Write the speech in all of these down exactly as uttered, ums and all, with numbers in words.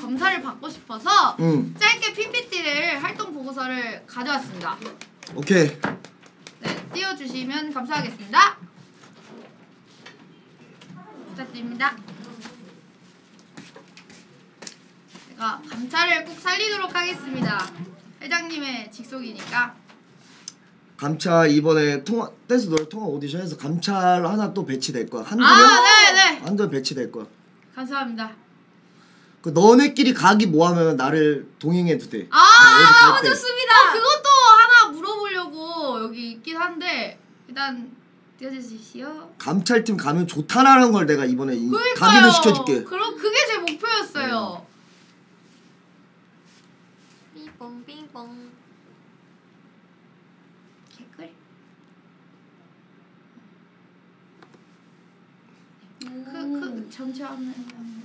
검사를 받고 싶어서 음. 짧게 피피티를 활동 보고서를 가져왔습니다. 오케이. 네, 띄워주시면 감사하겠습니다. 부탁드립니다. 제가 감찰을 꼭 살리도록 하겠습니다. 회장님의 직속이니까. 감찰 이번에 통화 댄스 노래 통화 오디션에서 감찰 하나 또 배치될 거야. 한두 아, 명? 네네. 한두 명 배치될 거야. 감사합니다. 그 너네끼리 각이 뭐하면 나를 동행해도 돼. 아, 좋습니다. 어, 그것도 하나 물어보려고 여기 있긴 한데 일단 띄워주십시오. 감찰팀 가면 좋다라는 걸 내가 이번에 각인을 시켜줄게. 그럼 그게 제 목표였어요. 빙봉 빙봉. 개꿀. 그, 그 전체 화면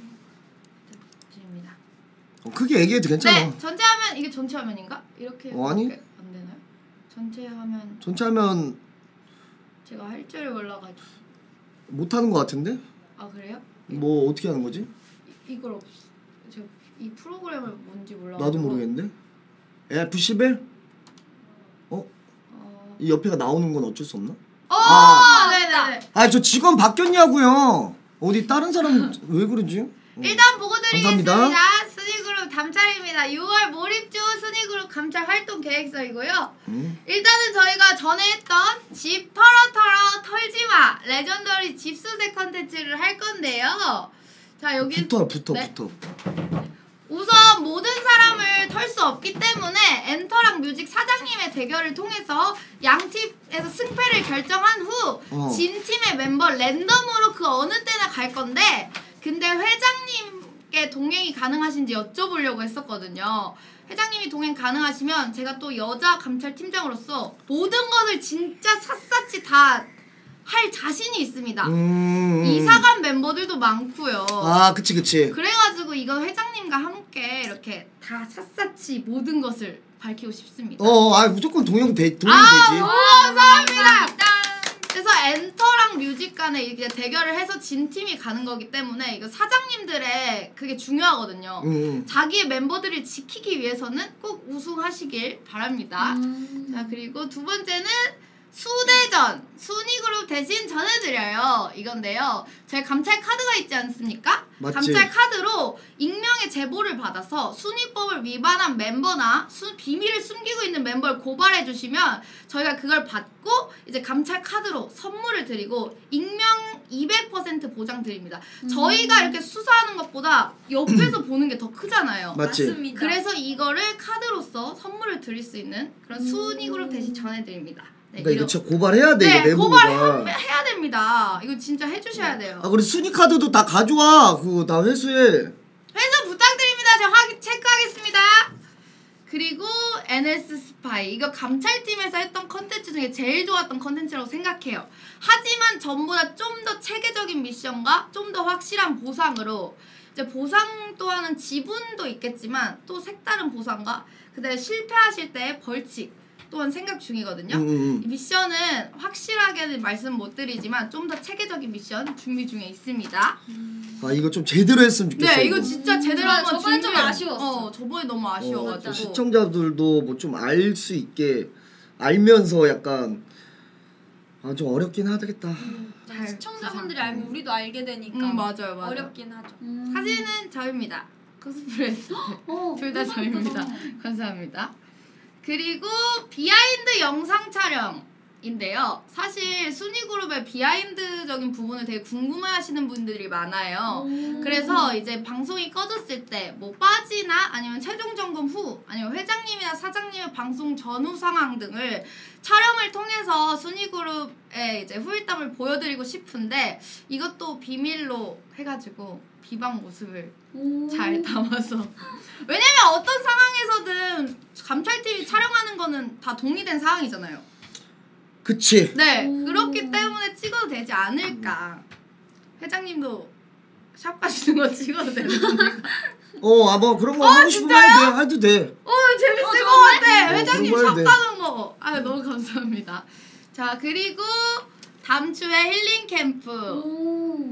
드립니다. 어, 크게 얘기해도 괜찮아. 네, 전체 화면 이게 전체 화면인가? 이렇게 어, 아니? 안 되나요? 전체 화면. 전체 화면 제가 할 줄을 몰라가지고. 못하는 거 같은데? 아 그래요? 뭐 어떻게 하는 거지? 이, 이걸 없. 제가 이 프로그램을 뭔지 몰라. 나도 모르겠는데. 에프 십일? 어? 어... 이 옆에가 나오는 건 어쩔 수 없나? 어, 아, 네네네. 아, 저 직원 바뀌었냐고요. 어디 다른 사람 왜 그러지? 어. 일단 보고 드리겠습니다. 감사합니다. 순위그룹 감찰입니다. 유월 몰입주 순위그룹 감찰 활동 계획서이고요. 음. 일단은 저희가 전에 했던 집 털어 털어 털지마 레전더리 집수색 컨텐츠를 할 건데요. 자 여기 붙어 붙어 네. 붙어. 우선 모든 사람을 털 수 없기 때문에 엔터랑 뮤직 사장님의 대결을 통해서 양 팀에서 승패를 결정한 후 어. 진 팀의 멤버 랜덤으로 그 어느 때나 갈 건데 근데 회장님께 동행이 가능하신지 여쭤보려고 했었거든요. 회장님이 동행 가능하시면 제가 또 여자 감찰팀장으로서 모든 것을 진짜 샅샅이 다 할 자신이 있습니다. 음... 이사간 멤버들도 많고요. 아, 그치 그치. 그래가지고 이거 회장님과 함께 이렇게 다 샅샅이 모든 것을 밝히고 싶습니다. 어, 아 무조건 동행 돼 동행 아, 되지. 너무 감사합니다. 그래서 엔터랑 뮤직 간에 이제 대결을 해서 진 팀이 가는 거기 때문에 이거 사장님들의 그게 중요하거든요. 음. 자기의 멤버들을 지키기 위해서는 꼭 우승하시길 바랍니다. 음. 자 그리고 두 번째는 수대전 순위그룹 대신 전해드려요 이건데요. 저희 감찰 카드가 있지 않습니까? 맞지. 감찰 카드로 익명의 제보를 받아서 순위법을 위반한 멤버나 수, 비밀을 숨기고 있는 멤버를 고발해주시면 저희가 그걸 받고 이제 감찰 카드로 선물을 드리고 익명 이백 퍼센트 보장 드립니다. 음. 저희가 이렇게 수사하는 것보다 옆에서 보는 게 더 크잖아요. 맞지. 맞습니다. 그래서 이거를 카드로서 선물을 드릴 수 있는 그런 음. 순위그룹 대신 전해드립니다. 네, 그러니까 이거 진짜 고발해야 돼. 네, 이거 고발해야 됩니다. 이거 진짜 해주셔야 돼요. 아, 그리고 순위 카드도 다 가져와. 그거 다 회수해. 회수 부탁드립니다. 제가 확인 체크하겠습니다. 그리고 엔에스 스파이 이거 감찰팀에서 했던 컨텐츠 중에 제일 좋았던 컨텐츠라고 생각해요. 하지만 전보다 좀 더 체계적인 미션과 좀 더 확실한 보상으로 이제 보상 또한은 지분도 있겠지만 또 색다른 보상과 그다음에 실패하실 때 벌칙 또한 생각 중이거든요. 음, 음. 이 미션은 확실하게는 말씀 못 드리지만 좀 더 체계적인 미션 준비 중에 있습니다. 음. 아 이거 좀 제대로 했으면 좋겠어. 네, 이거, 이거 진짜 제대로 음, 한번 저번엔 좀 준비해. 아쉬웠어. 어, 저번에 너무 아쉬워가지고. 어, 시청자들도 뭐 좀 알 수 있게 알면서 약간 아, 좀 어렵긴 하겠다. 음, 잘 시청자분들이 구상. 알면 우리도 알게 되니까 음, 맞아요, 맞아요. 어렵긴 하죠. 음. 사진은 저입니다. 코스프레 어, 둘 다 저입니다. 감사합니다. 그리고 비하인드 영상 촬영인데요. 사실 순위그룹의 비하인드적인 부분을 되게 궁금해하시는 분들이 많아요. 오. 그래서 이제 방송이 꺼졌을 때 뭐 빠지나 아니면 최종 점검 후 아니면 회장님이나 사장님의 방송 전후 상황 등을 촬영을 통해서 순위그룹의 이제 후일담을 보여드리고 싶은데 이것도 비밀로 해가지고 비방 모습을 오. 잘 담아서 왜냐면 어떤 상황에서든 감찰팀이 촬영하는 거는 다 동의된 사항이잖아요. 그치. 네, 오. 그렇기 때문에 찍어도 되지 않을까. 회장님도 샵 가시는 거 찍어도 되는 겁니까? 어, 아 뭐 그런 거 어, 하고 싶으면 해도 돼. 해도 돼. 어, 재밌을 어, 것 좋은데? 같아. 어, 회장님 그런 거 샵 해야 돼. 가는 거. 아, 너무 감사합니다. 자, 그리고 다음 주에 힐링 캠프. 오.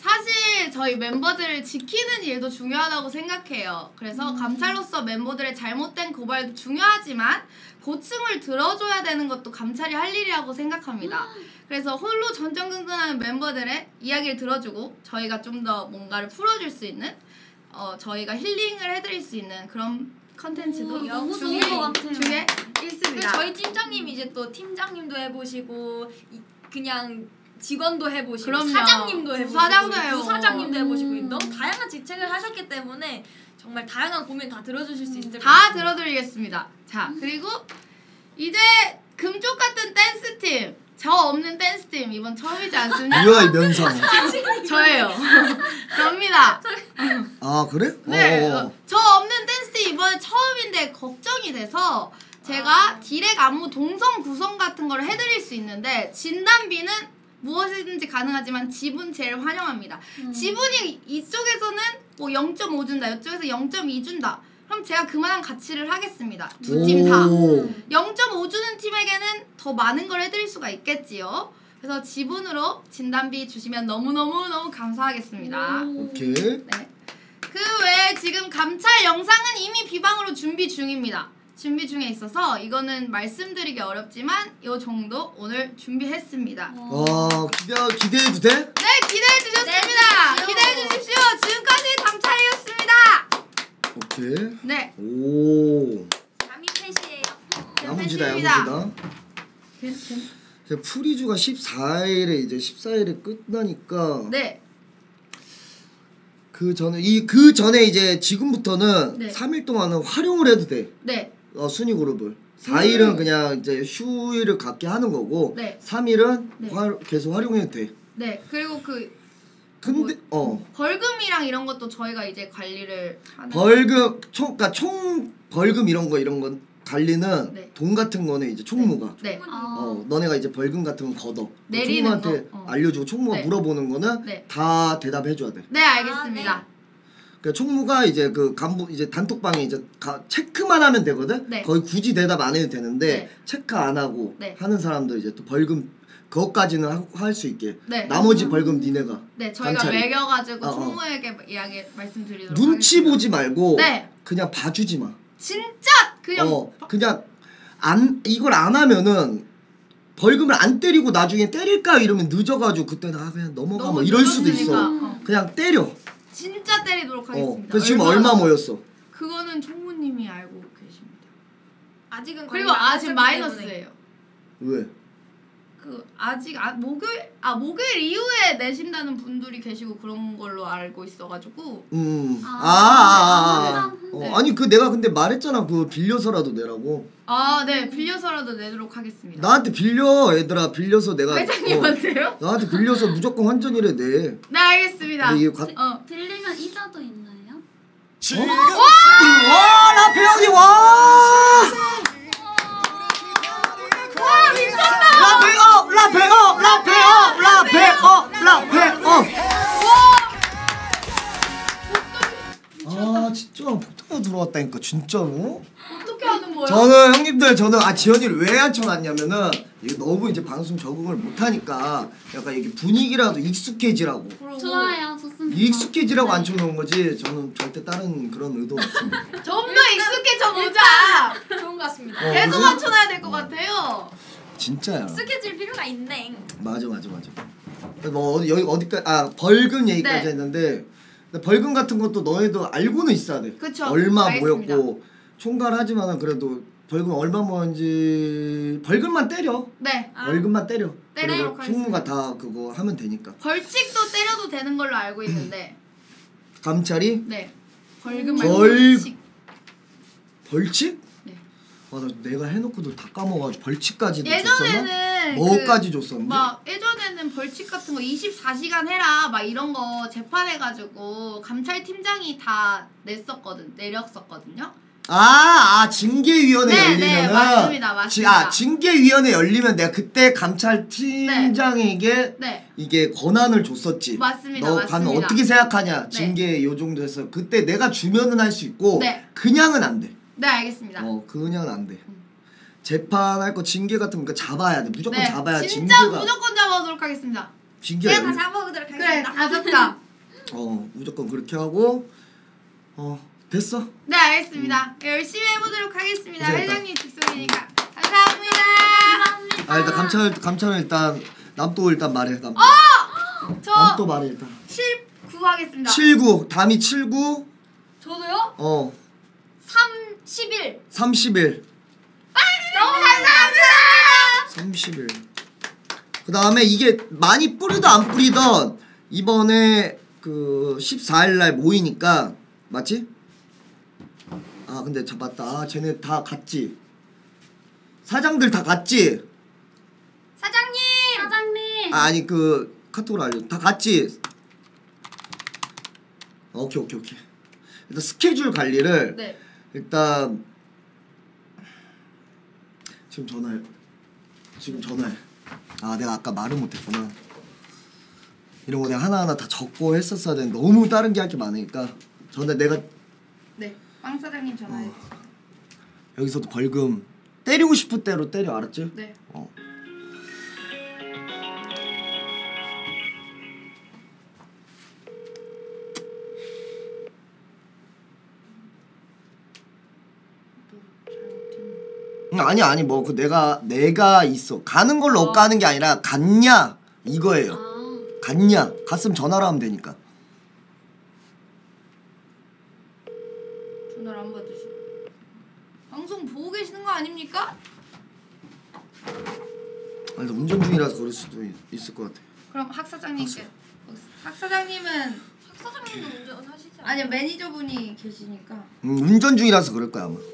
사실 저희 멤버들을 지키는 일도 중요하다고 생각해요. 그래서 음. 감찰로서 멤버들의 잘못된 고발도 중요하지만 고충을 들어줘야 되는 것도 감찰이 할 일이라고 생각합니다. 그래서 홀로 전전긍긍하는 멤버들의 이야기를 들어주고 저희가 좀 더 뭔가를 풀어줄 수 있는 어, 저희가 힐링을 해드릴 수 있는 그런 컨텐츠도 오, 너무 중에, 좋은 것 같아요. 중에 그 있습니다. 저희 팀장님 이제 또 팀장님도 해보시고 이, 그냥 직원도 해보시고 그럼요. 사장님도 해보시고 사장도 해요. 부사장님도 해보시고 음. 너무 다양한 직책을 하셨기 때문에 정말 다양한 고민 다 들어주실 수 있을 것 다 같습니다. 들어드리겠습니다. 자, 그리고 이제 금쪽 같은 댄스 팀, 저 없는 댄스 팀 이번 처음이지 않습니까? 뭐야 이 면상. 저예요. 접니다. 아 그래? 네, 어, 어. 어, 저 없는 댄스 팀 이번에 처음인데 걱정이 돼서 제가 아. 디렉 안무 동선 구성 같은 걸 해드릴 수 있는데 진단비는 무엇이든지 가능하지만 지분 제일 환영합니다. 음. 지분이 이쪽에서는 뭐 영 점 오 준다, 이쪽에서 영 점 이 준다. 그럼 제가 그만한 가치를 하겠습니다. 두 팀 다. 오. 영 점 오 주는 팀에게는 더 많은 걸 해드릴 수가 있겠지요. 그래서 지분으로 진단비 주시면 너무너무너무 감사하겠습니다. 오케이. 네. 그 외에 지금 감찰 영상은 이미 비방으로 준비 중입니다. 준비 중에 있어서 이거는 말씀드리기 어렵지만 이 정도 오늘 준비했습니다. 와 기대 기대해도 돼? 네, 기대해 주셨습니다. 네, 기대해 주십시오. 지금까지 감찰이었습니다. 오케이. 네. 오. 남이 팬이에요. 야무지다 팬심입니다. 야무지다. 이제 프리주가 십사 일에 이제 십사 일에 끝나니까 네. 그 전에 이 그 전에 이제 지금부터는 네. 삼 일 동안은 활용을 해도 돼. 네. 어, 순위 그룹을. 사 일은 음. 그냥 이제 휴일을 갖게 하는 거고 네. 삼 일은 네. 활- 계속 활용해도 돼. 네. 그리고 그 근데 어 벌금이랑 이런 것도 저희가 이제 관리를 하는 벌금 총 그러니까 총 벌금 이런 거 이런 건 관리는 네. 돈 같은 거는 이제 총무가 네. 아. 어 너네가 이제 벌금 같은 건 걷어. 내리는 총무한테 거. 어. 알려주고 총무가 네. 물어보는 거는 네. 다 대답해줘야 돼. 네, 알겠습니다. 아, 그러니까 총무가 이제 그 간부 이제 단톡방에 이제 가, 체크만 하면 되거든. 네. 거의 굳이 대답 안 해도 되는데 네. 체크 안 하고 네. 하는 사람들 이제 또 벌금 그것까지는 할 수 있게. 네. 나머지 벌금 니네가. 네, 저희가 관찰이. 매겨가지고 어, 어. 총무에게 이야기 말씀드리도록 눈치 하겠습니다. 보지 말고 네. 그냥 봐주지 마. 진짜 그냥 어 그냥 안 이걸 안 하면은 벌금을 안 때리고 나중에 때릴까 이러면 늦어가지고 그때는 아 그냥 넘어가 너무 뭐 이럴 수도 늦었으니까. 있어. 어. 그냥 때려. 진짜 때리도록 하겠습니다. 어. 그래서 지금 얼마 모였어? 그거는 총무님이 알고 계십니다. 아직은 그리고 관리가 안 아직 하셨기 마이너스예요. 왜? 그 아직 아 목요일 아 목요일 이후에 내신다는 분들이 계시고 그런 걸로 알고 있어가지고 음. 아, 아, 아, 아, 아. 아, 어, 네. 아니 그 내가 근데 말했잖아. 그거 빌려서라도 내라고. 아 네 빌려서라도 내도록 하겠습니다. 나한테 빌려 얘들아 빌려서 내가 회장님한테요? 어, 나한테 빌려서 무조건 환전이래 내. 네 알겠습니다. 근데 이게 과, 어 빌리면 이자도 있나요? 어? 와 라페 형이 와. 라페어 라페어 라페어 라페어 라페어. 아 진짜 폭탄이 들어왔다니까 진짜로. 어떻게 하는 거예요? 저는 형님들 저는 아 지연이를 왜 앉혀놨냐면은 이게 너무 이제 방송 적응을 못하니까 약간 이게 분위기라도 익숙해지라고 좋아요, 좋습니다. 익숙해지라고 앉혀놓은 거지 저는 절대 다른 그런 의도 없습니다. 좀 더 익숙해져 보자. 좋은 것 같습니다. 어, 계속 무슨- 맞춰놔야 될 것 같아요. 진짜야. 익숙해질 필요가 있네. 맞아 맞아 맞아. 뭐 어디 여기 어디까지 아 벌금 얘기까지 네. 했는데 근데 벌금 같은 것도 너희도 알고는 있어야 돼. 그쵸, 얼마 알겠습니다. 모였고 총괄하지만은 그래도 벌금 얼마 모였는지 벌금만 때려. 네. 아. 월급만 때려. 때리도록 그리고 총무가 다 그거 하면 되니까. 벌칙도 때려도 되는 걸로 알고 있는데 감찰이 네 벌금 말고 벌- 벌칙. 벌칙? 네. 아, 나 내가 해놓고도 다 까먹어가지고 벌칙까지도 줬었나? 예전에는 뭐까지 그 줬었는데? 막 예전에는 벌칙 같은 거 이십사 시간 해라 막 이런 거 재판해가지고 감찰팀장이 다 냈었거든 내렸었거든요. 아, 아 징계위원회 네, 열리면은 네, 맞습니다, 맞습니다. 아 징계위원회 열리면 내가 그때 감찰팀장에게 네 이게 권한을 줬었지. 맞습니다, 너 맞습니다. 가면 어떻게 생각하냐? 네. 징계 요 정도 해서 그때 내가 주면은 할 수 있고 네. 그냥은 안 돼. 네 알겠습니다. 어 그냥은 안 돼. 재판할 거 징계 같은 거 잡아야 돼. 무조건 네 잡아야 진짜 징계가 무조건 잡아오도록 하겠습니다. 진짜. 제가 다 잡아보도록 그래 하겠습니다. 다 줬다. 어 무조건 그렇게 하고 어 됐어. 네 알겠습니다. 열심히 해보도록 하겠습니다. 고생했다. 회장님 직속이니까 감사합니다. 감사합니다. 아 일단 감찰 감찰은 일단 남도 일단 말해. 남도. 저 남도 말해 일단. 칠, 구 하겠습니다. 칠구 담이 칠구 저도요? 어 삼십일. 삼십일 너무 감사합니다. 삼십일. 그 다음에 이게 많이 뿌리든 안 뿌리든 이번에 그 십사일 날 모이니까 맞지? 아 근데 잡았다. 아 쟤네 다 갔지. 사장들 다 갔지. 사장님. 사장님. 아, 아니 그 카톡으로 알려. 다 갔지. 오케이 오케이 오케이. 일단 스케줄 관리를 네. 일단 지금 전화해. 지금 전화해. 아 내가 아까 말을 못했구나. 이런 거 내가 하나하나 다 적고 했었어야 되는데 너무 다른 게 할 게 많으니까 전화 내가 네. 빵 사장님 전화해. 어, 여기서도 벌금 때리고 싶을 대로 때려 알았지? 네. 어. 응, 아니 아니 뭐 그 내가 내가 있어 가는 걸로 어. 가는 게 아니라 갔냐 이거예요. 아. 갔냐 갔으면 전화로 하면 되니까. 전화를 안 받으시. 방송 보고 계시는 거 아닙니까? 아니 운전 중이라서 그럴 수도 있, 있을 것 같아. 그럼 학 사장님께. 학 사장님은 학 사장님도 운전하시지 않아요? 아니요 매니저분이 계시니까. 음, 운전 중이라서 그럴 거야 아마.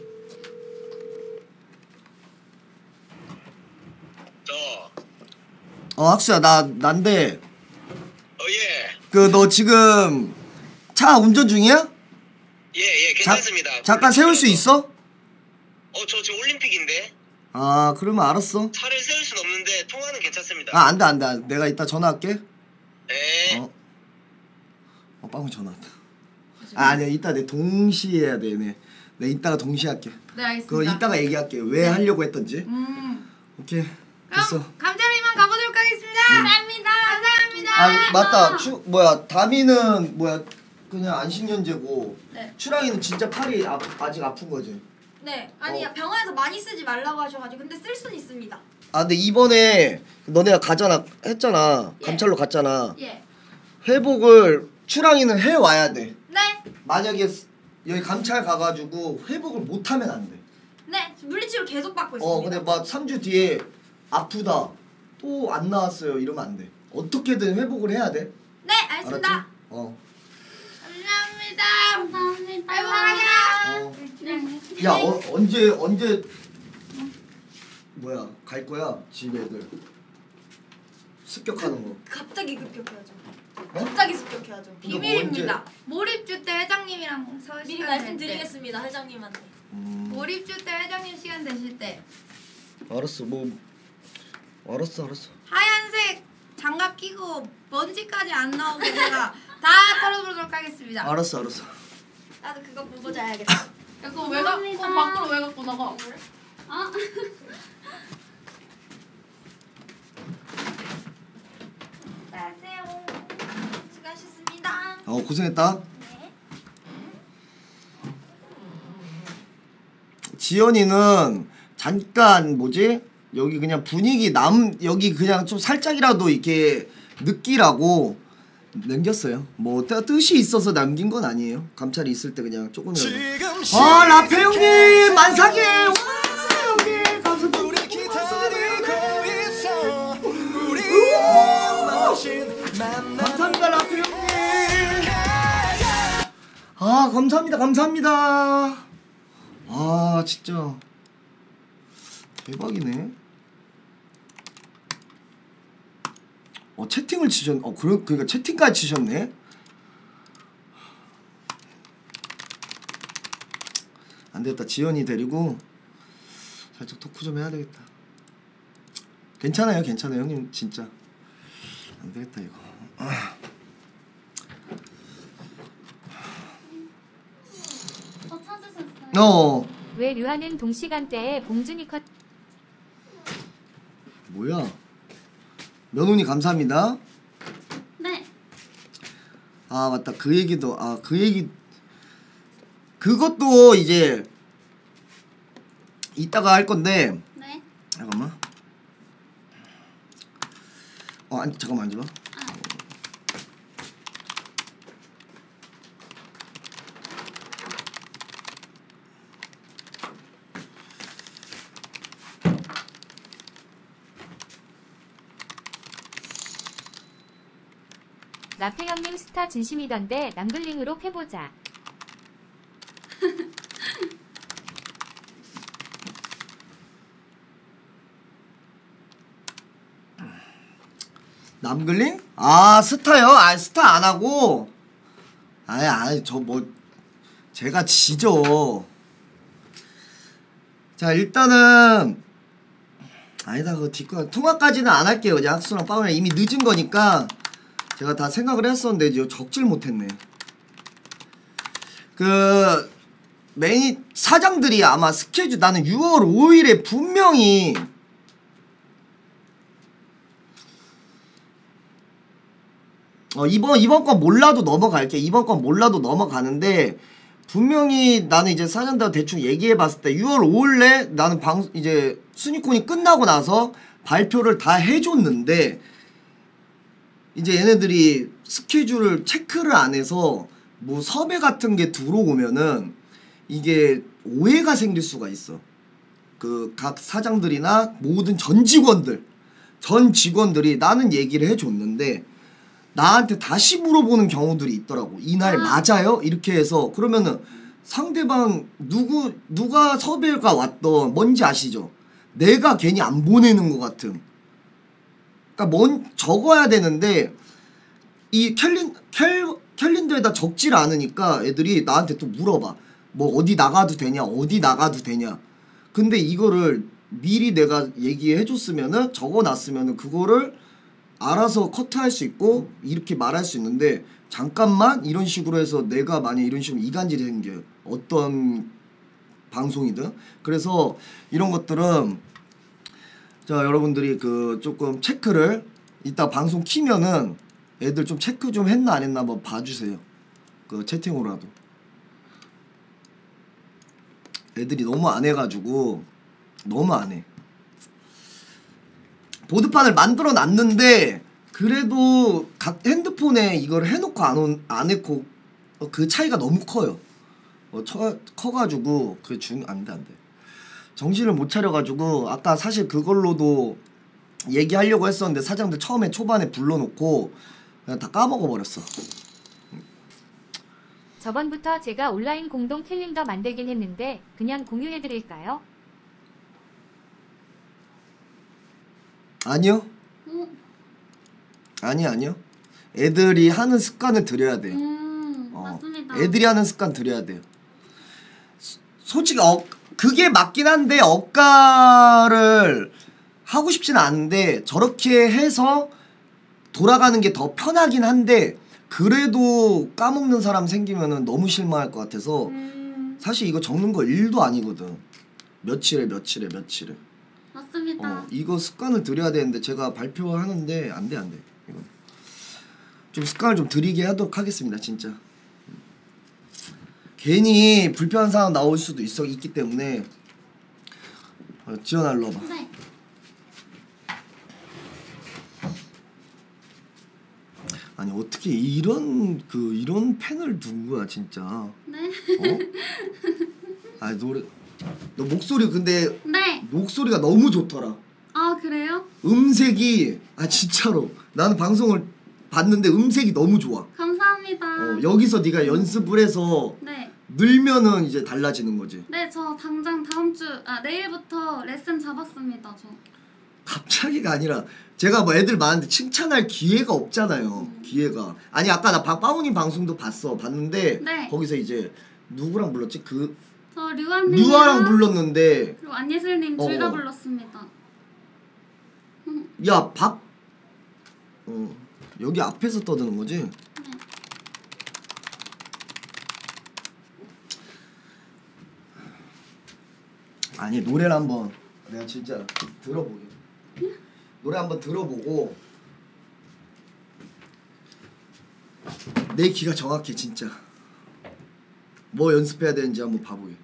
저, 어 학수야 나 난데 어, 예. 그 너 지금 차 운전 중이야? 예, 예, 자, 괜찮습니다. 잠깐 세울 수 있어? 어, 저 지금 올림픽인데. 아 그러면 알았어. 차를 세울 순 없는데 통화는 괜찮습니다. 아 안돼 안돼 내가 이따 전화할게. 네. 어. 어 빵이 전화 왔다. 아 아니야 이따 내 동시에 해야 되네. 내가 이따가 동시에 할게. 네 알겠습니다. 그거 이따가 얘기할게. 왜 하려고 했던지. 음. 오케이 그럼 됐어. 감자리만 가보도록 하겠습니다. 감사합니다. 감사합니다. 아 맞다. 추 뭐야 다미는 뭐야 그냥 안식년제고. 네. 추랑이는 진짜 팔이 아, 아직 아픈 거지. 네. 아니 어. 병원에서 많이 쓰지 말라고 하셔가지고 근데 쓸 수는 있습니다. 아 근데 이번에 너네가 가잖아 했잖아. 예. 감찰로 갔잖아. 예. 회복을 추랑이는 해 와야 돼. 네. 만약에 여기 감찰 가가지고 회복을 못하면 안 돼. 네. 물리치료 계속 받고 있습니다. 어 근데 막 삼 주 뒤에 아프다 또 안 나왔어요 이러면 안 돼. 어떻게든 회복을 해야 돼. 네, 알겠습니다. 알았지? 어. 감사합니다. 감사합니다. 회복하자. 어. 네. 야 어, 언제 언제 뭐야 갈 거야 집 애들 습격하는 거. 갑자기 급격해야죠. 어? 갑자기 습격해야죠. 이거 뭐 비밀입니다. 몰입주 때 회장님이랑 서 미리 시간 될 때. 말씀드리겠습니다, 회장님한테. 음. 몰입주 때 회장님 시간 되실 때 알았어 뭐 알았어 알았어. 하얀색 장갑 끼고 먼지까지 안 나오게 제가 다 털어보도록 하겠습니다. 알았어 알았어. 나도 그거 보고 자야겠다. 야, 그거 왜 갖고 감사합니다. 밖으로 왜 갖고 나가? 아. 안녕하세요. 수고하셨습니다. 어 고생했다. 네. 지연이는 잠깐 뭐지 여기 그냥 분위기 남 여기 그냥 좀 살짝이라도 이렇게 느끼라고 남겼어요. 뭐 뜻- 뜻이 있어서 남긴 건 아니에요. 감찰이 있을 때 그냥 조금이라도. 아 라페 형님 만삭이 와 형님 감사합니다. 감사합니다 라페 형님. 아 감사합니다 감사합니다. 아 진짜 대박이네. 어 채팅을 치셨 어 그러 그러니까 채팅까지 치셨네. 안 되겠다. 지연이 데리고 살짝 토크 좀 해야 되겠다. 괜찮아요 괜찮아요 형님 진짜 안 되겠다 이거. 아. 어 찾으셨어요? 어 왜 류하는 동시간대에 봉준이 컷 뭐야 면훈이 감사합니다. 아 맞다 그 얘기도 아 그 얘기 그것도 이제 이따가 할 건데 네. 잠깐만 어 아니 잠깐만 앉아봐. 라페형님 스타 진심이던데 남글링으로 해보자. 남글링? 아 스타요? 아 스타 안 하고 아니 아니 저 뭐 제가 지죠. 자 일단은 아니다 그 뒷거 통화까지는 안 할게요. 그냥 학수랑 빠우랑 이미 늦은 거니까 제가 다 생각을 했었는데 이제 적질 못했네. 그 매니 사장들이 아마 스케줄 나는 유월 오일에 분명히 어 이번 이번 건 몰라도 넘어갈게. 이번 건 몰라도 넘어가는데 분명히 나는 이제 사장들하고 대충 얘기해봤을 때 유월 오일에 나는 방 이제 순위콘이 끝나고 나서 발표를 다 해줬는데 이제 얘네들이 스케줄을 체크를 안 해서 뭐 섭외 같은 게 들어오면은 이게 오해가 생길 수가 있어. 그 각 사장들이나 모든 전 직원들 전 직원들이 나는 얘기를 해줬는데 나한테 다시 물어보는 경우들이 있더라고. 이날 아. 맞아요? 이렇게 해서 그러면은 상대방 누구 누가 섭외가 왔던 뭔지 아시죠? 내가 괜히 안 보내는 것 같은. 그러니까 뭔 적어야 되는데 이 캘린 캘 캘린더에다 적질 않으니까 애들이 나한테 또 물어봐. 뭐 어디 나가도 되냐? 어디 나가도 되냐? 근데 이거를 미리 내가 얘기해 줬으면은 적어 놨으면은 그거를 알아서 커트할 수 있고 이렇게 말할 수 있는데 잠깐만 이런 식으로 해서 내가 만약 이런 식으로 이간질이 생겨요. 어떤 방송이든. 그래서 이런 것들은 자 여러분들이 그 조금 체크를 이따 방송 키면은 애들 좀 체크 좀 했나 안 했나 한번 봐주세요. 그 채팅으로라도. 애들이 너무 안 해가지고 너무 안 해. 보드판을 만들어 놨는데 그래도 각 핸드폰에 이걸 해놓고 안, 온, 안 했고 그 차이가 너무 커요. 어, 처, 커가지고 그 중 안돼 안돼. 정신을 못 차려가지고 아까 사실 그걸로도 얘기하려고 했었는데 사장들 처음에 초반에 불러놓고 그냥 다 까먹어 버렸어. 저번부터 제가 온라인 공동 캘린더 만들긴 했는데 그냥 공유해드릴까요? 아니요. 어? 아니 아니요. 애들이 하는 습관을 들여야 돼요. 음, 어, 맞습니다. 애들이 하는 습관 들여야 돼요. 소, 솔직히 어, 그게 맞긴 한데 억가를 하고 싶진 않은데 저렇게 해서 돌아가는 게 더 편하긴 한데 그래도 까먹는 사람 생기면은 너무 실망할 것 같아서 음, 사실 이거 적는 거 일도 아니거든. 며칠에 며칠에 며칠에. 맞습니다. 어, 이거 습관을 들여야 되는데 제가 발표하는데 안 돼 안 돼. 이건 좀 습관을 좀 들이게 하도록 하겠습니다. 진짜. 괜히 불편한 상황 나올 수도 있어 있기 때문에 어, 지연아 일로 와봐. 네. 아니 어떻게 이런 그 이런 펜을 둔 거야 진짜. 네. 어? 아 노래 너 목소리 근데 네. 목소리가 너무 좋더라. 아 그래요? 음색이 아 진짜로 나는 방송을 봤는데 음색이 너무 좋아. 감사합니다. 어, 여기서 네가 연습을 해서 네. 늘면은 이제 달라지는 거지. 네, 저 당장 다음 주, 아 내일부터 레슨 잡았습니다. 저. 갑자기가 아니라 제가 뭐 애들 많은데 칭찬할 기회가 없잖아요. 음. 기회가. 아니 아까 나 박바오님 방송도 봤어. 봤는데 네. 거기서 이제 누구랑 불렀지? 그 저 류아님. 류아랑 불렀는데 그리고 안예슬님 둘 다 어. 불렀습니다. 야 박 어, 여기 앞에서 떠드는 거지? 네. 아니 노래를 한번 내가 진짜 들어보게. 노래 한번 들어보고 내 귀가 정확해 진짜. 뭐 연습해야 되는지 한번 봐보게.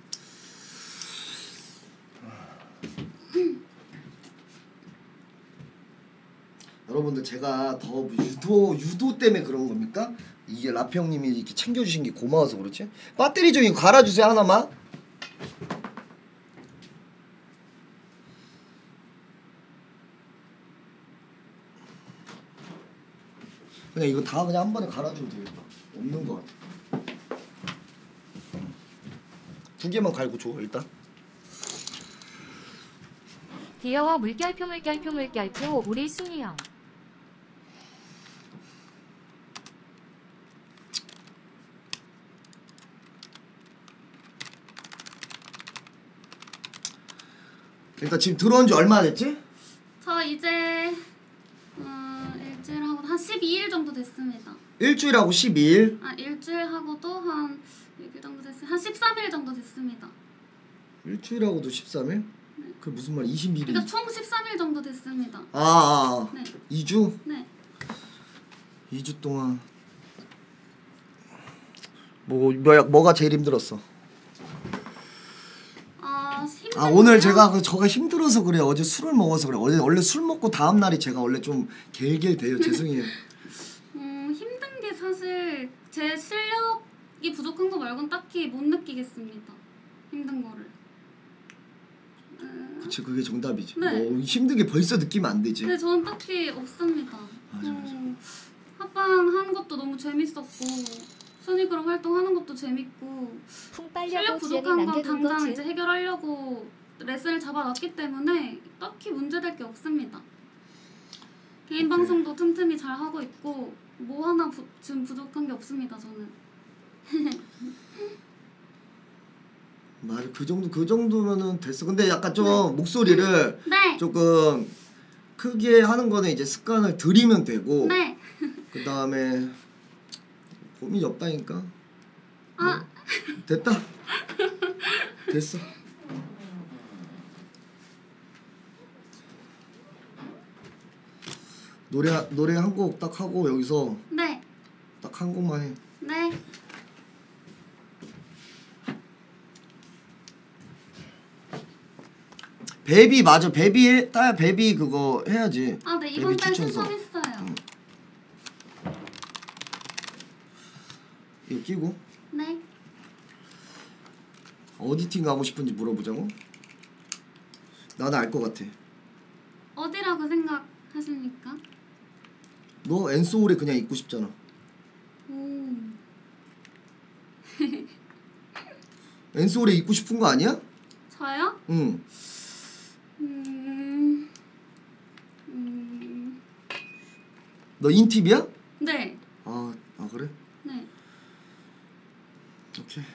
여러분들 제가 더 유도 유도 때문에 그런 겁니까? 이게 라피 형님이 이렇게 챙겨주신 게 고마워서 그렇지? 배터리 좀 이거 갈아주세요 하나만. 그냥 이거 다 그냥 한 번에 갈아주면 되겠다. 없는 거 같아. 두 개만 갈고 줘 일단. 귀여워 물결표 물결표 물결표 우리 순이 형. 그러니까 지금 들어온 지 얼마나 됐지? 저 이제 어, 일주일 하고 한 십이 일 정도 됐습니다. 일주일하고 십이 일? 아 일주일 하고도 한 육 일 정도 됐어요. 한 십삼 일 정도 됐습니다. 일주일하고도 십삼 일? 네. 그게 무슨 말이야? 이십일 일. 그러니까 총 십삼 일 정도 됐습니다. 아, 아, 아. 네. 이 주? 네. 이 주 동안 뭐 뭐야 뭐가 제일 힘들었어? 아, 힘든 아 오늘 거요? 제가 그 저가 힘들어서 그래. 어제 술을 먹어서 그래. 어제 원래 술 먹고 다음 날이 제가 원래 좀 겔겔대요. 죄송해요. 음, 힘든 게 사실 제 실력이 부족한 거 말고는 딱히 못 느끼겠습니다. 힘든 거를. 음, 그치 그게 정답이지. 네. 뭐 힘든 게 벌써 느끼면 안 되지. 근데 저는 딱히 없습니다. 맞아, 맞아. 음, 합방 하는 것도 너무 재밌었고 순위그룹 활동하는 것도 재밌고 풍 실력 빨려고 지연이 부족한 건 남겨둔 당장 거지. 이제 해결하려고 레슨을 잡아놨기 때문에 딱히 문제될 게 없습니다. 개인 오케이. 방송도 틈틈이 잘 하고 있고 뭐 하나 부, 지금 부족한 게 없습니다. 저는. 맞아 그 정도 그 정도면은 됐어. 근데 약간 좀 네. 목소리를 네. 조금 크게 하는 거는 이제 습관을 들이면 되고 네. 그 다음에 고민이 없다니까. 아. 뭐, 됐다. 됐어. 노래 노래 한 곡 딱 하고 여기서 네. 딱 한 곡만 해. 네. 베비 맞아 베비 해, 따야 베비 그거 해야지. 아, 네. 이번 베비 달 추천서. 신청했어요. 응. 이거 끼고 네. 어디 팀 가고 싶은지 물어보자고. 나는 알 것 같아. 어디라고 생각하십니까? 너 엔소울에 그냥 있고 싶잖아. 오. 엔소울에 있고 싶은 거 아니야? 저요? 응. 음. 음. 너 인팁이야? 네. 아, 아 그래? 네. 오케이.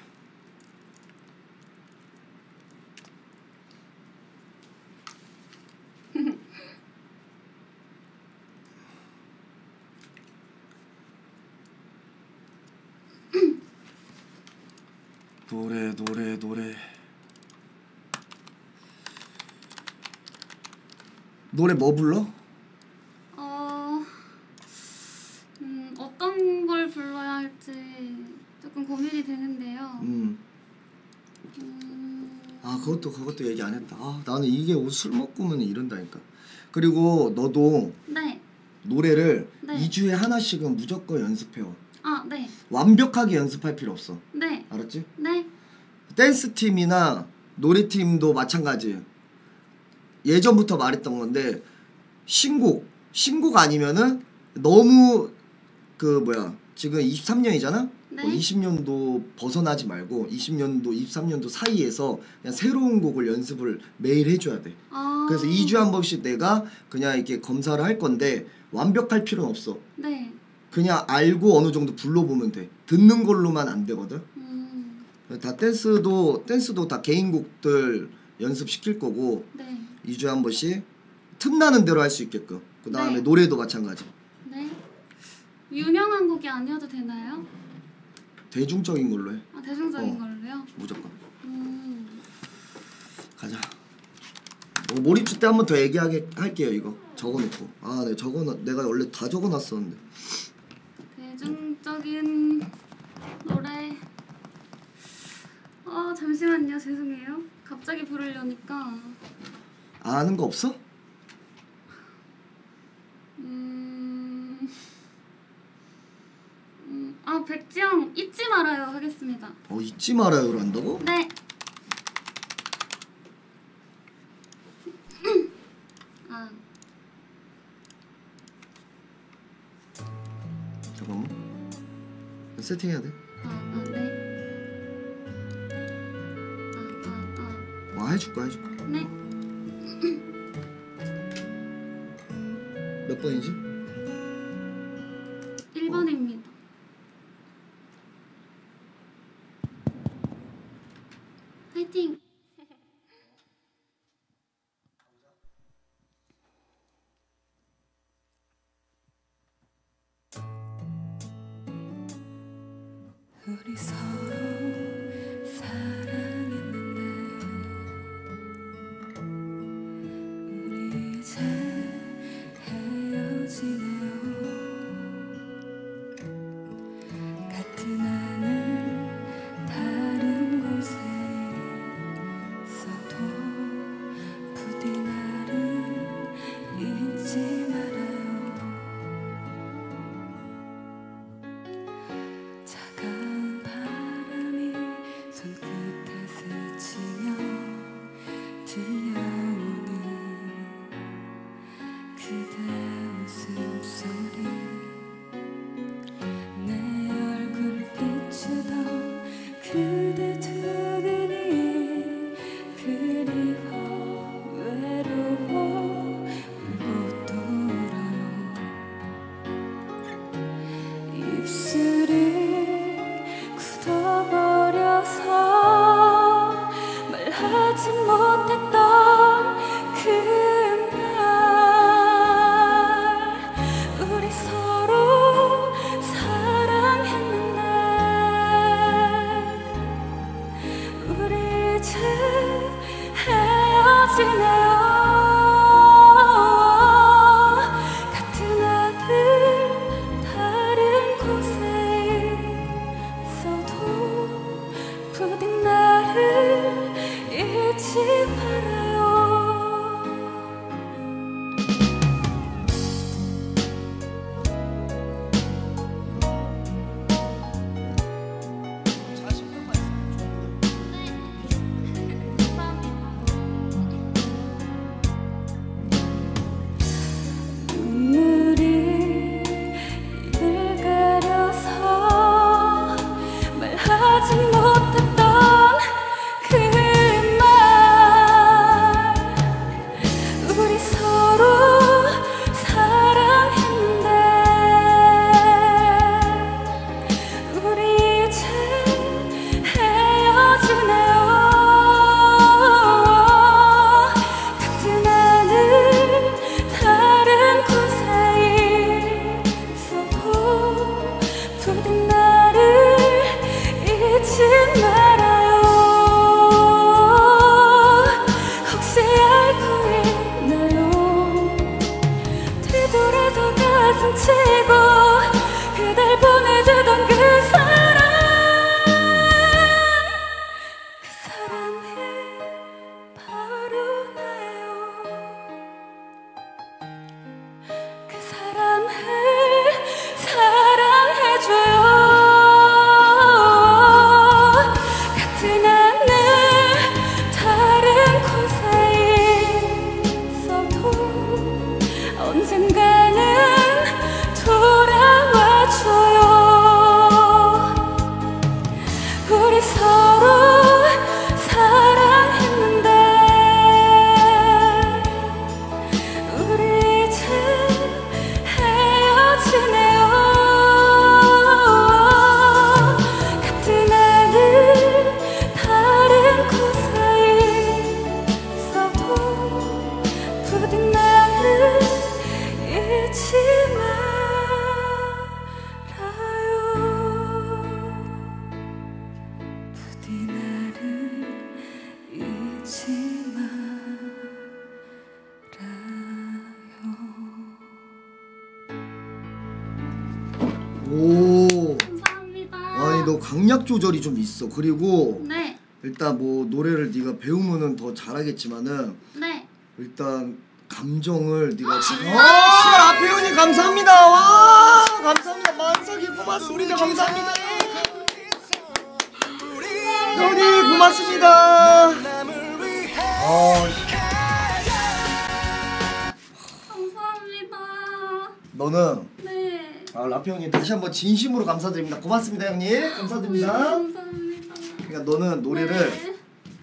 노래 노래 노래 노래 뭐 불러? 어. 음, 어떤 걸 불러야 할지 조금 고민이 되는데요. 음. 음. 아 그것도 그것도 얘기 안 했다. 아 나는 이게 술 먹고면 이런다니까. 그리고 너도 네. 노래를 네. 이 주에 하나씩은 무조건 연습해와. 아, 네. 완벽하게 연습할 필요 없어. 네. 알았지? 네. 댄스 팀이나 노래 팀도 마찬가지. 예전부터 말했던 건데 신곡 신곡 아니면은 너무 그 뭐야 지금 이십삼 년이잖아. 네. 뭐 이십 년도 벗어나지 말고 이십 년도 이십삼 년도 사이에서 그냥 새로운 곡을 연습을 매일 해줘야 돼. 아. 그래서 이 주에 한 번씩 내가 그냥 이렇게 검사를 할 건데 완벽할 필요는 없어. 네. 그냥 알고 어느 정도 불러보면 돼. 듣는 걸로만 안 되거든. 음. 다 댄스도 댄스도 다 개인곡들 연습시킬 거고 네. 이 주에 한 번씩 틈나는 대로 할 수 있게끔. 그 다음에 네. 노래도 마찬가지. 네. 유명한 곡이 아니어도 되나요? 대중적인 걸로 해. 아, 대중적인 어. 걸로요? 무조건. 음. 가자. 어, 몰입주 때 한 번 더 얘기하게 할게요. 이거 적어놓고. 아, 네 적어 내가 원래 다 적어놨었는데. 대중적인 대표적인 노래. 어 잠시만요. 죄송해요. 갑자기 부르려니까. 아는 거 없어? 음... 음... 아 백지영 잊지 말아요 하겠습니다. 어 잊지 말아요를 한다고? 네. 아 잠깐만 세팅해야 돼. 아, 아, 네. 아, 아, 아. 와 해줄까 해줄까. 네. 몇 번이지? 일 번입니다. 화이팅! 우리 서로 사랑했는데 우리 이제 헤어지네요. 같은 하늘 다른 곳에 있어도 부디 나를 잊지 말아요. 차가운 바람이 손끝에 스치며 들려오는 그대 웃음소리, 내 얼굴 비추던 그대 두 눈이 그리워 외로워 울고 또 울어요. 입술이 굳어버려서 말하지 못했던 그말, 우리 서로 사랑했는데 우리 이제 헤어지네요. 같은 하늘 다른 곳에 있어도 부디 나를 잊지 말아요. 눈물이 입을 가려서 말하지 못했던 그말, 우리 서로 사랑했는데 우리 이제 헤어지네요. 같은 하늘 다른 곳에 있어도 부디 나를 잊지 말아요. 혹시 알고 있나요? 뒤돌아서 가슴 치고 그댈 보내주던 그 사람, 그 사람이 바로 나예요. 그 사람을 사랑해줘요. 같은 하늘 다른 곳에 있어도 언젠가는 돌아와줘요. 우리 서로 사랑했는데 우리 이제 헤어지네요. 같은 하늘 다른 곳에 있어도 부디 나를 잊지 말아요. 부디 나를 잊지 말아요. 오 아니 너 강약 조절이 좀 있어. 그리고 네. 일단 뭐 노래를 네가 배우면은 더 잘하겠지만은 네. 일단 감정을 네가 지금 아 라페온이 감사합니다. 와 감사합니다. 만삭이 고맙습니다. 감사합니다. 형님 고맙습니다. 어, 감사합니다. 너는 네. 아 라페 형님 다시 한번 진심으로 감사드립니다. 고맙습니다 형님. 감사드립니다. 감사합니다. 그러니까 너는 노래를 네.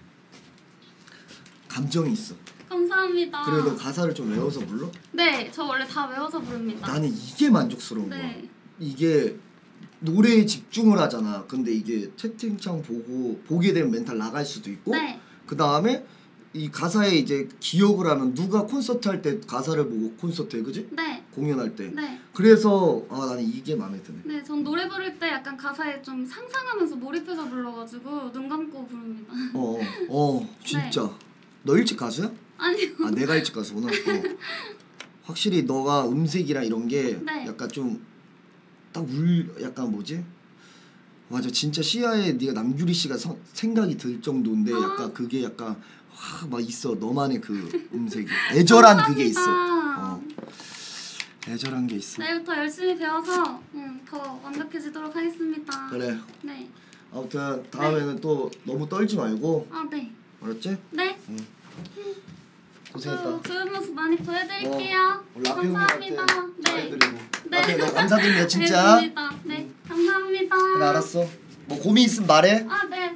감정이 있어. 감사합니다. 그리고 너 가사를 좀 외워서 불러? 네, 저 원래 다 외워서 부릅니다. 나는 이게 만족스러운 거야. 네. 이게 노래에 집중을 하잖아. 근데 이게 채팅창 보고 보게 되면 멘탈 나갈 수도 있고. 네. 그 다음에 이 가사에 이제 기억을 하면 누가 콘서트 할 때 가사를 보고 콘서트에 그지? 네. 공연할 때. 네. 그래서 아 나는 이게 마음에 드네. 네, 전 노래 부를 때 약간 가사에 좀 상상하면서 몰입해서 불러가지고 눈 감고 부릅니다. 어, 어, 진짜. 네. 너 일찍 가수야? 아니요. 아 내가 일찍 가수구나. 어. 확실히 너가 음색이랑 이런 게 네. 약간 좀 딱 울 약간 뭐지? 맞아 진짜 시야에 네가 남규리 씨가 서, 생각이 들 정도인데 아. 약간 그게 약간 와, 막 있어 너만의 그 음색이 애절한 그게 있어. 어. 애절한 게 있어. 내일부터 열심히 배워서 음, 더 완벽해지도록 하겠습니다. 그래. 네. 아무튼 다음에는 네. 또 너무 떨지 말고 아 네. 알았지? 네. 응. 저 고생했다. 좋은 모습 많이 보여드릴게요. 어, 라페 감사합니다. 형님한테 네. 잘해드리고. 네. 라페 너 감사드립니다 진짜. 알겠습니다. 네. 감사합니다. 그래 알았어. 뭐 고민 있으면 말해. 아 네.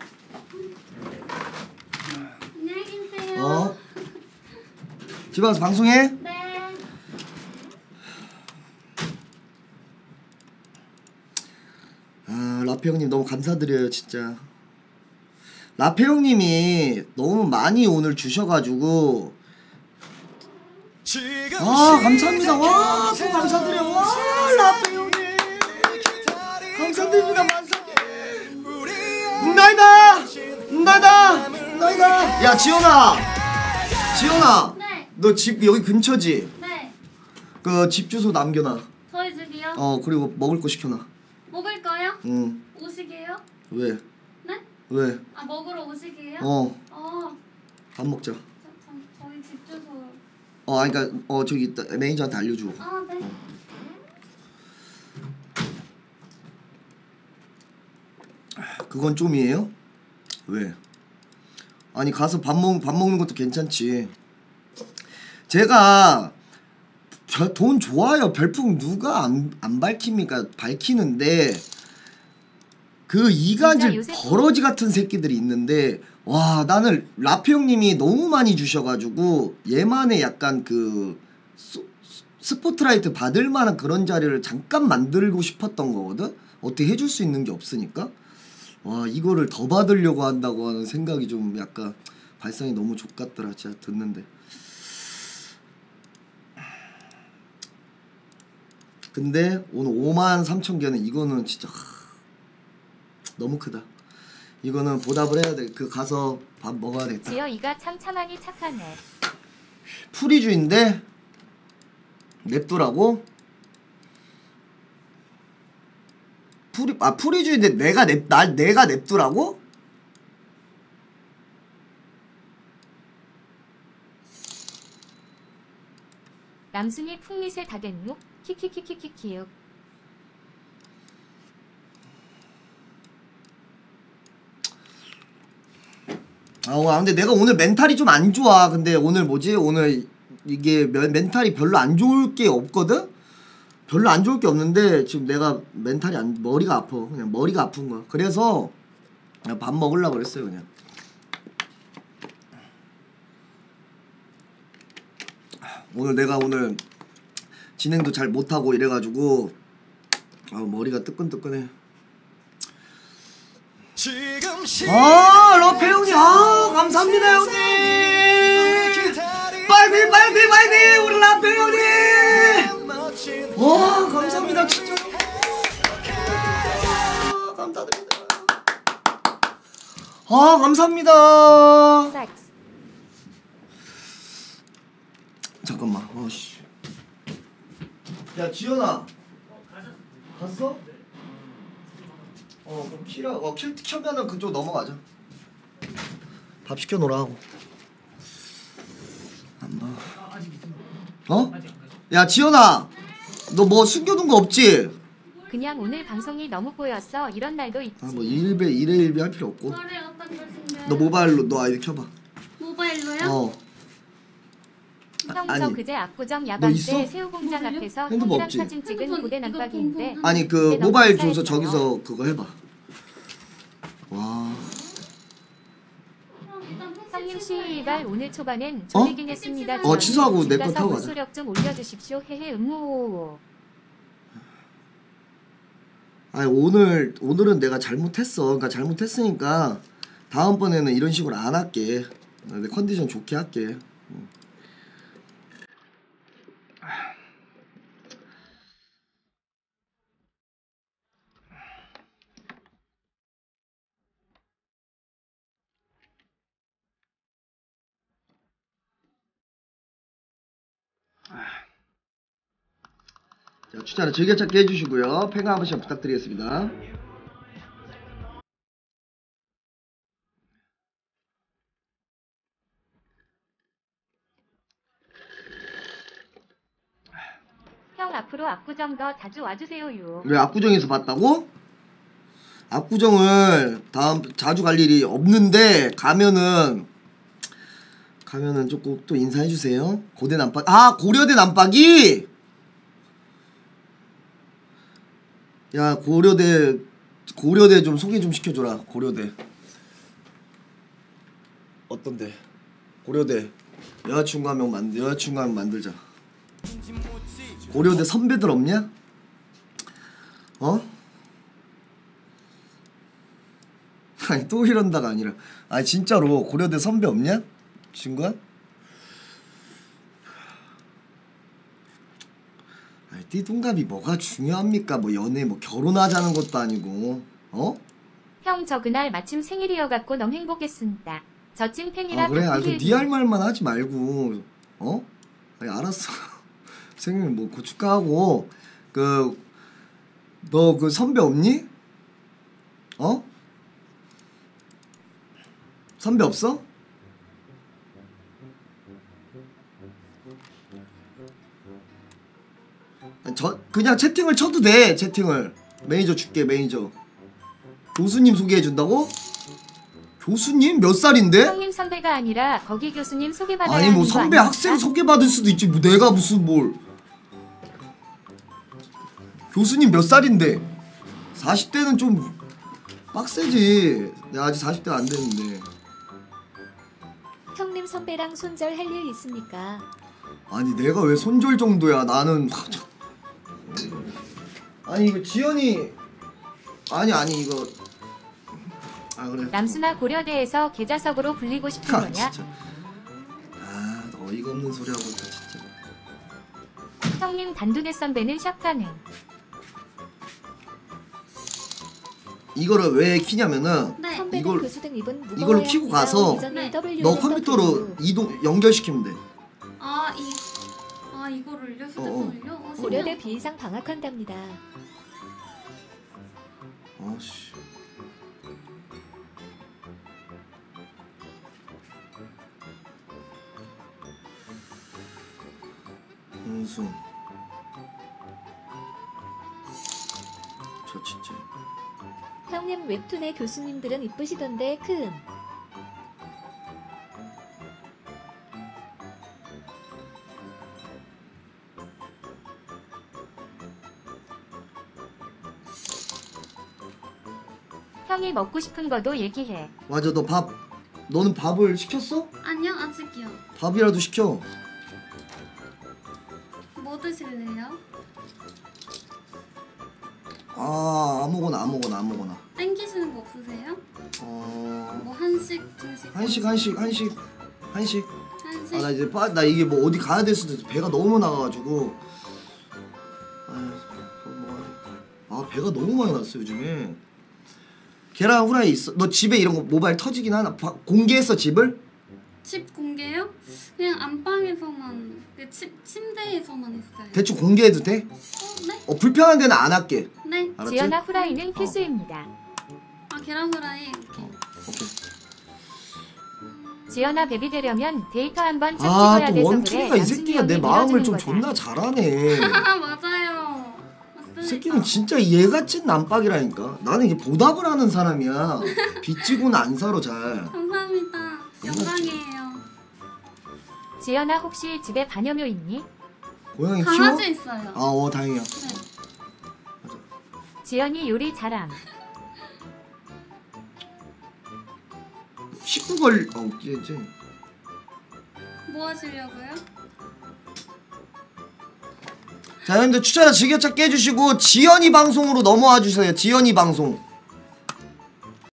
안녕히 계세요. 어. 집에 와서 방송해. 네. 아 라페 형님 너무 감사드려요 진짜. 라페 형님이 너무 많이 오늘 주셔가지고 아 감사합니다. 와 또 감사드려. 와 라페 형님 감사드립니다. 만삭이 나이다 나이다 나이다. 야 지연아 지연아 네. 너 집 여기 근처지? 네. 그 집 주소 남겨놔. 저희 집이요? 어 그리고 먹을 거 시켜놔. 먹을 거요? 응. 오시게요? 왜? 네? 왜? 아 먹으러 오시게요? 어. 어. 밥 먹자. 저, 저, 저희 집 주소. 어 아니 그니까 어 저기 있다 매니저한테 알려줘. 아 네. 그건 좀이에요? 왜? 아니 가서 밥 먹 밥 먹는 것도 괜찮지. 제가 저, 돈 좋아요. 별풍 누가 안, 안 밝힙니까? 밝히는데 그 이간질 버러지 같은 새끼들이 있는데 와 나는 라페 형님이 너무 많이 주셔가지고 얘만의 약간 그 소, 스포트라이트 받을 만한 그런 자리를 잠깐 만들고 싶었던 거거든. 어떻게 해줄 수 있는 게 없으니까 와 이거를 더 받으려고 한다고 하는 생각이 좀 약간 발상이 너무 족같더라 진짜 듣는데. 근데 오늘 오만 삼천 개는 이거는 진짜 하, 너무 크다. 이거는 보답을 해야 돼. 그 가서 밥 먹어야 되겠다. 지어이가 참 차만이 착하네. 프리주인데 냅두라고? 프리 아 프리주인데 내가 냅 날 내가 냅두라고? 남순이 풍미세 다 됐누? 키키키키키키요. 아 근데 내가 오늘 멘탈이 좀 안 좋아. 근데 오늘 뭐지? 오늘 이게 멘탈이 별로 안 좋을 게 없거든? 별로 안 좋을 게 없는데 지금 내가 멘탈이 안 머리가 아파. 그냥 머리가 아픈 거야. 그래서 그냥 밥 먹으려고 그랬어요 그냥. 오늘 내가 오늘 진행도 잘 못하고 이래가지고 아 머리가 뜨끈뜨끈해. 아 러페 형님 아 감사합니다 형님. 빨리 빨리 빨리 우리 러페 형님. 와 감사합니다 진짜. 아, 감사드립니다. 아 감사합니다. 섹스. 잠깐만. 어씨. 야 지연아. 갔어? 어 그럼 키라 어 킬 켜면은 그쪽 넘어가자. 밥 시켜놓으라 하고. 한번. 어? 야 지연아, 너 뭐 숨겨둔 거 없지? 그냥 오늘 방송이 너무 꼬여서 이런 날도 있지. 아 뭐 일배 일회 일비 할 필요 없고. 말해 어떤 것인데? 너 모바일로 너 아이디 켜봐. 모바일로요? 어. 형 아니, 저 그제 압구정 너 야간 있어? 때 새우공장 뭐를요? 앞에서 핸드폰 형이랑 없지? 사진 찍은 핸드폰 고대 이거 남박인데 폰폰. 아니 그 그때 너무 모바일 감사했어요. 줘서 저기서 그거 해봐. 와. 형님 시위발 오늘 초반엔 조리긴 했습니다. 어, 취소하고 내 거 집 가서 타고 가자. 물소력 좀 올려주십시오. 헤헤 음모. 아니 오늘 오늘은 내가 잘못했어. 그러니까 잘못했으니까 다음번에는 이런 식으로 안 할게. 내 컨디션 좋게 할게. 응. 자, 추천을 즐겨찾기 해주시고요. 팽가 한 번씩 부탁드리겠습니다. 형 앞으로 압구정 더 자주 와주세요 유. 왜 압구정에서 봤다고? 압구정을 다음 자주 갈 일이 없는데 가면은 가면은 조금 또 인사해 주세요. 고대 남박 아 고려대 남박이 야 고려대 고려대 좀 소개 좀 시켜줘라. 고려대 어떤데? 고려대 여자친구 한 명 만 여자친구 한 명 만들자. 고려대 선배들 없냐? 어? 아니 또 이런다가 아니라 아니 진짜로 고려대 선배 없냐? 친구야? 아니 띠동갑이 뭐가 중요합니까? 뭐 연애 뭐 결혼하자는 것도 아니고 어? 형 저 그날 마침 생일이어갖고 너무 행복했습니다. 저 찐팬이라 아 그래? 아 덕분에 그 네 할 말만 하지 말고 어? 아니 알았어. 생일 뭐 그 축하하고 그 너 그 선배 없니? 어? 선배 없어? 아니, 저 그냥 채팅을 쳐도 돼. 채팅을 매니저 줄게. 매니저 교수님 소개해준다고? 교수님 몇 살인데? 형님 선배가 아니라 거기 교수님 소개받아야 아니 뭐 하는 거 선배 아닙니까? 학생 소개받을 수도 있지 뭐 내가 무슨 뭘 교수님 몇 살인데 사십 대는 좀 빡세지. 내가 아직 사십 대가 안 됐는데. 형님 선배랑 손절 할 일 있습니까? 아니 내가 왜 손절 정도야. 나는 아니 이거 지연이 아니 아니 이거 아 그래 남수나 고려대에서 계좌석으로 불리고 싶은 아 거냐? 진짜 아 어이가 없는 소리 하고 있다 진짜. 형님 단두대 선배는 샵 가능. 이거를 왜 키냐면은 네. 선배는 이걸- 교수등 입은 무거워야 이걸로 키고 합니다. 가서 이전에 네. 더블유 너 는 컴퓨터로 더블유. 이동 연결시키면 돼. 아, 이, 아 이거를요? 휴대폰을요? 어, 고려대 신기하다. 비상 방학한답니다. 아씨. 홍순. 저 진짜. 형님 웹툰의 교수님들은 이쁘시던데 큰. 형이 먹고 싶은 거도 얘기해. 맞아 너 밥. 너는 밥을 시켰어? 아니요, 아직이요. 밥이라도 시켜. 뭐 드실래요? 아 아무거나 아무거나 아무거나. 땡기시는 거 없으세요? 어 뭐 한식, 중식? 한식 한식 한식 한식. 한식? 아 나 이제 빠, 나 이게 뭐 어디 가야 될 수도 있어. 배가 너무 나가가지고. 아휴, 아 배가 너무 많이 났어 요즘에. 계란 후라이 있어. 너 집에 이런 거 모바일 터지긴 하나? 바, 공개했어 집을? 집 공개요? 그냥 안방에서만, 그 침, 침대에서만 했어요. 대충 공개해도 돼? 어, 네? 어 불편한 데는 안 할게. 네. 알았지? 지연아 후라이는 필수입니다. 계란 후라이. 어, 오케이. 지연아 베비 되려면 데이터 한번 쭉 아, 찍어야 또 돼서 원툴이가 그래. 이 새끼가 내 마음을 좀 존나 잘하네. 맞아요. 맞습니다. 이 새끼는 진짜 얘가 찐 남빡이라니까. 나는 이게 보답을 하는 사람이야. 빚지고는 안 살아 잘. 감사합니다. 영광이에요. 지연아 혹시 집에 반려묘 있니? 고양이 키워? 강아지 있어요. 아, 어 다행이야. 네. 지연이 요리 잘함. 식구 걸... 어 웃기지. 뭐 하시려고요? 자, 여러분들 추천과 즐겨찾기 해주시고 지연이 방송으로 넘어와 주세요. 지연이 방송.